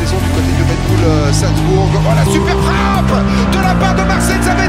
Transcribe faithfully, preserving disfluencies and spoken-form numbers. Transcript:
saison du côté de Red Bull Salzbourg. Oh la super frappe de la part de Marcel Zander.